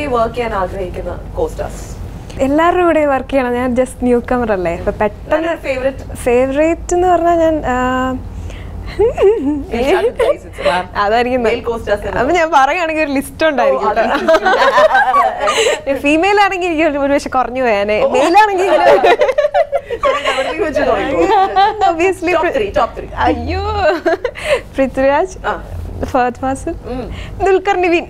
Work ചെയ്യാൻ ആഗ്രഹിക്കുന്ന കോസ്റ്റാർസ്? എല്ലാവരുടെ കൂടെ വർക്ക് ചെയ്യണം. ഞാൻ ജസ്റ്റ് ന്യൂ കമർ അല്ലേ, അപ്പൊ പെട്ടെന്ന് ഫേവറേറ്റ് എന്ന് പറഞ്ഞാൽ ഞാൻ അതായിരിക്കും. അപ്പൊ ഞാൻ പറയുകയാണെങ്കിൽ ഒരു ലിസ്റ്റ് ഉണ്ടായിരിക്കും. ഫീമെയിൽ ആണെങ്കിൽ എനിക്ക് ഒരു പക്ഷെ കുറഞ്ഞു പോയാനെ, മെയിലാണെങ്കിൽ ഒബിയസ്ലി അയ്യോ പൃഥ്വിരാജ്, ഫഹദ് ഫാസിൽ, ദുൽഖർ നിവിൻ,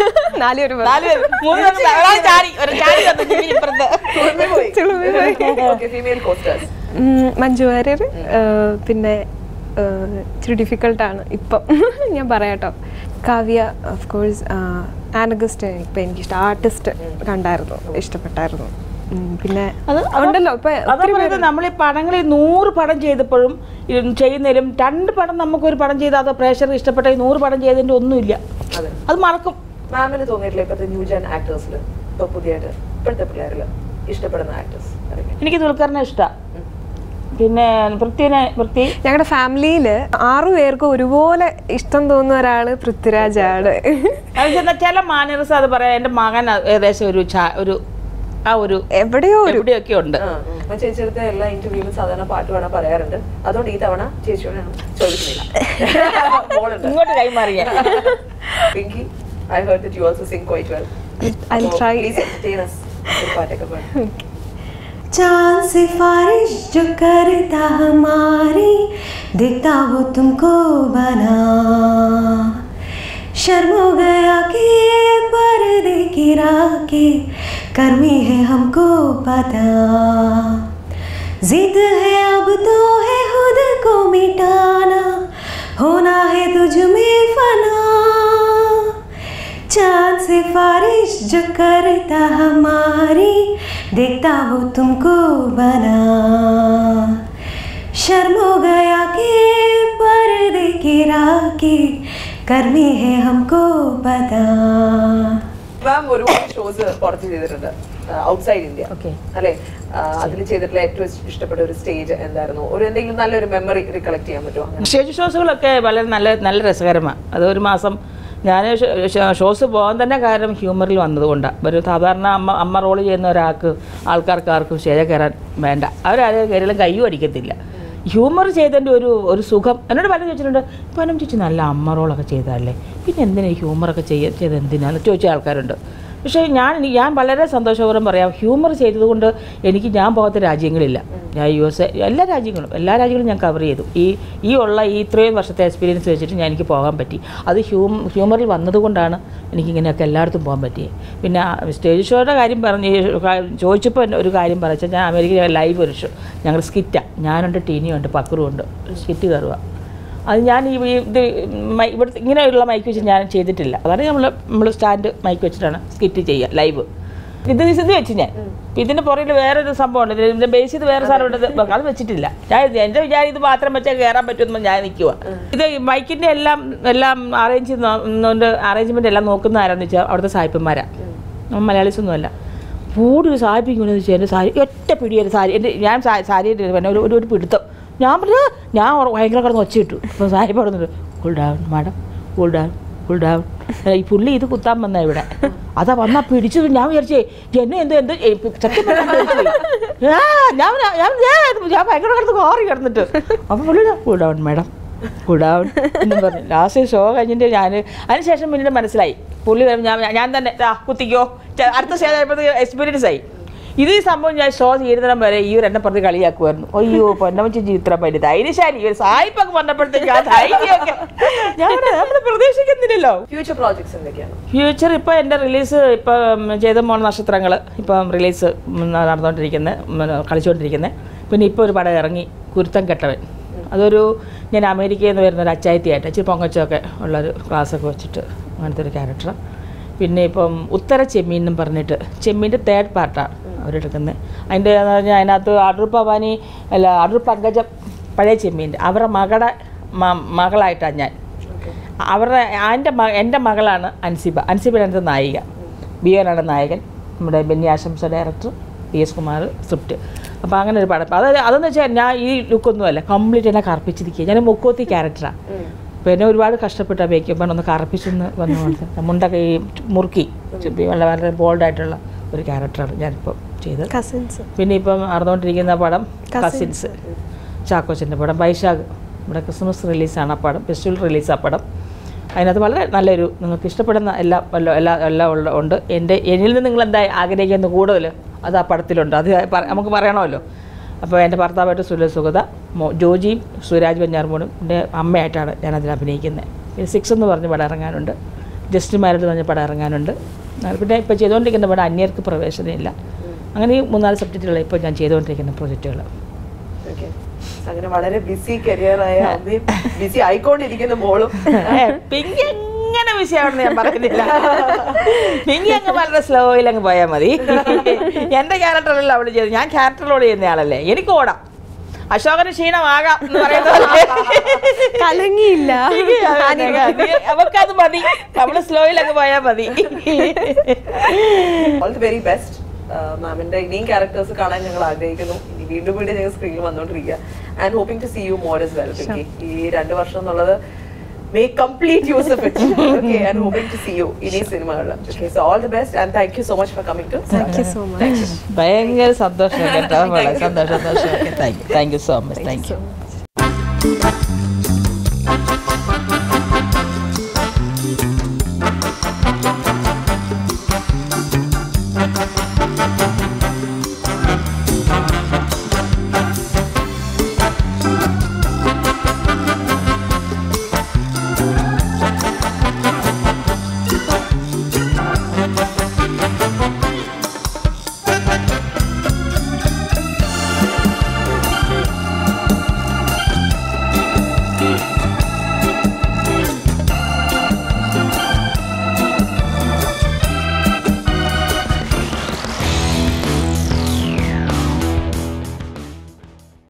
മഞ്ജു വാര്യർ. പിന്നെ ഇച്ചിരി ഡിഫിക്കൽട്ടാണ് ഇപ്പം ഞാൻ പറയാട്ടോ, കാവ്യ ഓഫ് കോഴ്സ്, ആനഗസ്റ്റ് ഇപ്പം എനിക്കിഷ്ടം. ആർട്ടിസ്റ്റ് കണ്ടായിരുന്നു, ഇഷ്ടപ്പെട്ടായിരുന്നു. പിന്നെ ഉണ്ടല്ലോ ഇപ്പൊ നമ്മൾ ഈ പടങ്ങളിൽ 100 പടം ചെയ്തപ്പോഴും ചെയ്യുന്നതിലും 2 പടം നമുക്കൊരു പടം ചെയ്താൽ അത് പ്രേക്ഷകർ ഇഷ്ടപ്പെട്ട 100 പടം ചെയ്തതിന്റെ ഒന്നുമില്ല, അത് മറക്കും. മാമിന് തോന്നിയിട്ടില്ല ഇപ്പോഴത്തെ ന്യൂജൻ ആക്ടേഴ്സിൽ ഇപ്പൊ പുതിയായിട്ട് ഇപ്പോഴത്തെ പിള്ളേരിൽ ഇഷ്ടപ്പെടുന്ന ആക്ടേഴ്സ്? എനിക്ക് ദുൽഖറിനെ ഇഷ്ടമാണ്. പിന്നെ ഞങ്ങളുടെ ഫാമിലിയിൽ 6 പേർക്ക് ഒരുപോലെ ഇഷ്ടം തോന്നുന്ന ഒരാള് പൃഥ്വിരാജാണ്. ചില മാനേഴ്സ് അത് പറയാം. എന്റെ മകൻ ഏകദേശം ഒരു ആ ഒരു എവിടെയൊക്കെ ഉണ്ട്. ചേച്ചിയുടെ എല്ലാ ഇന്റർവ്യൂവിലും സാധാരണ പാട്ട് വേണം പറയാറുണ്ട്. അതുകൊണ്ട് ഈ തവണ ചേച്ചിയോട് ചോദിക്കുന്നില്ല, ഇങ്ങോട്ട് കൈമാറിയ. Pinky, I heard that you also sing quite well. I'll try. Please entertain us with पाठक पर. चांद सिफारिश जो करता हमारी, देखता वो तुमको बना, शर्म हो गया कि पर्दे गिरा के कर्मी है हमको पता, जिद है अब तो है खुद को मिटाना, होना है तुझ में फना, चांद सिफारिश जो करता हमारी, देखता वो तुमको बना, शर्म हो गया कि पर्दे गिरा के कर्मी है हमको पता. മാം ഒരുപാട് ഷോസ് പുറത്ത് ചെയ്തിട്ടുണ്ട് ഔട്ട്സൈഡ് ഇന്ത്യ അല്ലെ? അതിൽ ചെയ്തിട്ടുള്ള ഏറ്റവും ഇഷ്ടപ്പെട്ട ഒരു സ്റ്റേജ് എന്തായിരുന്നു? എന്തെങ്കിലും നല്ലൊരു മെമ്മറി റികളക്ട് ചെയ്യാൻ പറ്റുമോ? സ്റ്റേജ് ഷോസുകളൊക്കെ വളരെ നല്ല രസകരമാണ്. അത് ഒരു മാസം ഞാൻ ഷോസ് പോകാൻ തന്നെ കാരണം ഹ്യൂമറിൽ വന്നതുകൊണ്ടാണ്. ഒരു സാധാരണ അമ്മ റോൾ ചെയ്യുന്ന ആൾക്കാർക്ക് ആർക്കും സ്റ്റേജിൽ കയറാൻ വേണ്ട, അവരാരും കയറിയാലും കയ്യും അടിക്കത്തില്ല. ഹ്യൂമർ ചെയ്തതിൻ്റെ ഒരു സുഖം എന്നോട് പലരും ചോദിച്ചിട്ടുണ്ട്. പനം ചോദിച്ചു നല്ല അമ്മ റോളൊക്കെ ചെയ്തതല്ലേ, പിന്നെ എന്തിനാ ഹ്യൂമറൊക്കെ ചെയ്ത് എന്തിനാന്ന് ചോദിച്ച ആൾക്കാരുണ്ട്. പക്ഷേ ഞാൻ വളരെ സന്തോഷപൂർവ്വം പറയാം, ഹ്യൂമർ ചെയ്തതുകൊണ്ട് ഞാൻ പോകാത്ത രാജ്യങ്ങളില്ല. ഞാൻ USA എല്ലാ രാജ്യങ്ങളും ഞാൻ കവർ ചെയ്തു. ഈ ഇത്രയും വർഷത്തെ എക്സ്പീരിയൻസ് വെച്ചിട്ട് എനിക്ക് പോകാൻ പറ്റി. അത് ഹ്യൂമറിൽ വന്നതുകൊണ്ടാണ് എനിക്കിങ്ങനെയൊക്കെ എല്ലായിടത്തും പോകാൻ പറ്റിയത്. പിന്നെ സ്റ്റേജ് ഷോയുടെ കാര്യം ചോദിച്ചപ്പോൾ ഒരു കാര്യം പറഞ്ഞാൽ, ഞാൻ അമേരിക്കയിൽ ലൈവ് ഒരു ഷോ ഞങ്ങൾ സ്കിറ്റാണ്. ഞാനുണ്ട്, ടീനിയുണ്ട്, പക്രുണ്ട്, സ്കിറ്റ് കയറുക. അത് ഞാൻ ഇവിടുത്തെ ഇങ്ങനെയുള്ള മൈക്ക് വെച്ച് ഞാൻ ചെയ്തിട്ടില്ല. അതാണ് നമ്മൾ സ്റ്റാൻഡ് മൈക്ക് വെച്ചിട്ടാണ് സ്കിറ്റ് ചെയ്യുക ലൈവ്. ഇത് വെച്ച് ഞാൻ ഇതിൻ്റെ പുറകിൽ വേറൊരു സംഭവമുണ്ട്, ഇതിൻ്റെ ബേസ് ചെയ്ത് വേറെ സാധനം ഉണ്ട്, അത് വെച്ചിട്ടില്ല. എൻ്റെ വിചാരം ഇത് മാത്രം വെച്ചാൽ കയറാൻ പറ്റുമെന്ന് ഞാൻ നിൽക്കുക. ഇത് മൈക്കിൻ്റെ എല്ലാം അറേഞ്ച്മെൻ്റ് എല്ലാം നോക്കുന്ന ആരാന്ന് വെച്ചാൽ അവിടുത്തെ സായിപ്പന്മാരാണ്, മലയാളീസ് ഒന്നുമല്ല. ഒരു സായിപ്പിക്കൊണ്ടെന്ന് വെച്ചാൽ എൻ്റെ സാരി ഒറ്റ പിടിയൊരു സാരി ഞാൻ സാരി ഒരു പിടുത്തം. ഞാൻ ഭയങ്കര കിടന്ന് ഒച്ച ഇട്ടു. അപ്പോൾ സാഹിബ് പറഞ്ഞിട്ട് cool down madam, cool down. ഈ പുള്ളി ഇത് കുത്താൻ വന്ന ഇവിടെ അതാ വന്നാൽ പിടിച്ചു. ഞാൻ വിചാരിച്ചേ എന്നെ എന്ത് ഞാൻ ഭയങ്കര കിടന്ന് കോറി കിടന്നിട്ട്. അപ്പോൾ പുള്ളി cool down madam, cool down എന്നും പറഞ്ഞു. ലാസ്റ്റ് ഷോ കഴിഞ്ഞിട്ട് അതിനുശേഷം പിന്നീട് മനസ്സിലായി പുള്ളി ഞാൻ തന്നെ കുത്തിക്കോ. അടുത്ത സ്റ്റേജ് ആയപ്പോഴത്തേക്ക് എക്സ്പീരിയൻസ് ആയി. ഇത് ഈ സംഭവം ഞാൻ ഷോ ചെയ്തിടം വരെ ഈ ഒരു എന്നെ പറഞ്ഞ് കളിയാക്കുമായിരുന്നു. അയ്യോ പൊന്നമ്മച്ചി ഇത്ര പറ്റി ധൈര്യശാലി ഒരു സായിപ്പൊക്കെ പറഞ്ഞപ്പോഴത്തേക്ക് ആ ധൈര്യമൊക്കെ നമ്മൾ പ്രതീക്ഷിക്കുന്നില്ലല്ലോ. ഫ്യൂച്ചർ പ്രോജക്ട്സ് എന്തൊക്കെയാണ്? ഫ്യൂച്ചർ ഇപ്പോൾ എൻ്റെ റിലീസ് ഇപ്പം ചെയ്ത മോണ നക്ഷത്രങ്ങൾ ഇപ്പം റിലീസ് കളിച്ചുകൊണ്ടിരിക്കുന്നത്. പിന്നെ ഇപ്പോൾ ഒരു പടം ഇറങ്ങി, കുരുത്തം കെട്ടവൻ. ഞാൻ അമേരിക്കയിൽ നിന്ന് വരുന്ന ഒരു അച്ചായത്തിയായിട്ട് ഇച്ചിരി പൊങ്ങച്ചൊക്കെ ഉള്ളൊരു ക്ലാസ്സൊക്കെ വെച്ചിട്ട് അങ്ങനത്തെ ഒരു ക്യാരക്ടർ. പിന്നെ ഇപ്പം ഉത്തര ചെമ്മീൻ എന്നും പറഞ്ഞിട്ട് ചെമ്മീൻ്റെ 3rd പാർട്ടാണ് അവരെടുക്കുന്നത്. അതിൻ്റെ എന്ന് പറഞ്ഞാൽ അതിനകത്ത് അടൂർ ഭവാനി അടൂർ പങ്കജം പഴയ ചെമ്മീൻ്റെ അവരുടെ മകളായിട്ടാണ് ഞാൻ. എൻ്റെ മകളാണ് അൻസിബയാണ് നായിക, ബിയോനാണ് നായകൻ, നമ്മുടെ ബെന്നി ആശംസ ഡയറക്ടർ, PS കുമാർ സ്ക്രിപ്റ്റ്. അപ്പോൾ അങ്ങനെ ഒരു പടം. അതെന്ന് വെച്ചാൽ ഞാൻ ഈ ലുക്കൊന്നുമല്ല, കംപ്ലീറ്റ് എന്നെ കറുപ്പിച്ചിരിക്കുക. ഞാൻ മുക്കോത്തി ക്യാരക്ടറാണ്. അപ്പോൾ എന്നെ ഒരുപാട് കഷ്ടപ്പെട്ട മേക്കപ്പ് ഒന്ന് കറപ്പിച്ചെന്ന് വന്നു മുണ്ടൊക്കെ ഈ മുറുക്കി വളരെ വളരെ ബോൾഡായിട്ടുള്ള ഒരു ക്യാരക്ടറാണ് ഞാനിപ്പോൾ ചെയ്തത്. കസിൻസ്. പിന്നെ ഇപ്പം നടന്നുകൊണ്ടിരിക്കുന്ന പടം കസിൻസ്, ചാക്കോച്ചൻ്റെ പടം. വൈശാഖ് ഇവിടെ ക്രിസ്മസ് റിലീസാണ് ആ പടം, ഫെസ്റ്റിവൽ റിലീസ് ആ പടം. അതിനകത്ത് വളരെ നല്ലൊരു നിങ്ങൾക്ക് ഇഷ്ടപ്പെടുന്ന എല്ലാം ഉണ്ട്. എന്നിൽ നിന്ന് നിങ്ങൾ എന്താ ആഗ്രഹിക്കുന്ന കൂടുതൽ അത് ആ പടത്തിലുണ്ട്. അത് നമുക്ക് പറയണമല്ലോ. അപ്പോൾ എൻ്റെ ഭർത്താവായിട്ട് സുലസുഗത, ജോജിയും സുരാജ് വെഞ്ഞാർമോനും എൻ്റെ അമ്മയായിട്ടാണ് ഞാനതിൽ അഭിനയിക്കുന്നത്. പിന്നെ 6 എന്ന് പറഞ്ഞ പടം ഇറങ്ങാനുണ്ട്, ജസ്റ്റ് മാരിഡ് എന്ന് പറഞ്ഞ പടം ഇറങ്ങാനുണ്ട്. പിന്നെ ഇപ്പോൾ ചെയ്തുകൊണ്ടിരിക്കുന്ന പടം അന്യർക്ക് പ്രവേശനമില്ല. അങ്ങനെ ഈ 3-4 സബ്ജക്റ്റുകൾ ഇപ്പോൾ ഞാൻ ചെയ്തുകൊണ്ടിരിക്കുന്ന പ്രൊജക്റ്റുകൾ. അങ്ങനെ വളരെ ബിസി കരിയറായ അമ്മയും ബിസി ആയിക്കൊണ്ടിരിക്കുന്ന മോളും. പിങ്കി എങ്ങനെ ബിസി ആവണമെന്ന് ഞാൻ പറയുന്നില്ല. പിങ്കി അങ്ങ് വളരെ സ്ലോയിൽ അങ്ങ് പോയാൽ മതി. എൻ്റെ ക്യാരക്ടറല്ല അവൾ ചെയ്ത്, ഞാൻ ക്യാരക്ടറിലോട് ചെയ്യുന്ന ആളല്ലേ, എനിക്ക് ഓടാം. അശോകന് ക്ഷീണമാകാം എന്ന് പറയുന്നത് കലങ്ങിയില്ല, അവർക്കത് മതി, നമ്മള് സ്ലോയിൽ അങ്ങ് പോയാൽ മതി. All the very best. മാമിന്റെ ഇനിയും ക്യാരക്ടേഴ്സ് കാണാൻ ഞങ്ങൾ ആഗ്രഹിക്കുന്നു. ഇനി വീണ്ടും വീണ്ടും ഞങ്ങൾ സ്ക്രീനിൽ വന്നുകൊണ്ടിരിക്കുക. And hoping to see you more as well. ഈ 2 വർഷം എന്നുള്ളത് make complete use of it. Okay, and hoping to see you in these cinemas. Okay, so all the best and thank you so much for coming to. Thank you so much. ഭയങ്കര സന്തോഷം കേട്ടോ, വളരെ സന്തോഷം. Thank you so much. Thank U.